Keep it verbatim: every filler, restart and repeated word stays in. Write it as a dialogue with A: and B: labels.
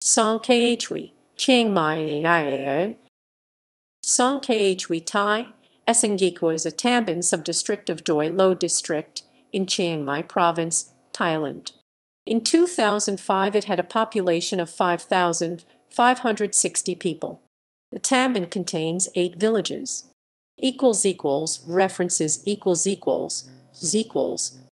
A: Song Khwae, Chiang Mai. Song Khwae Thai, Esengiko is a Tambon subdistrict of Doi Lo District in Chiang Mai Province, Thailand. In two thousand five, it had a population of five thousand five hundred sixty people. The Tambon contains eight villages. Equals equals references equals equals equals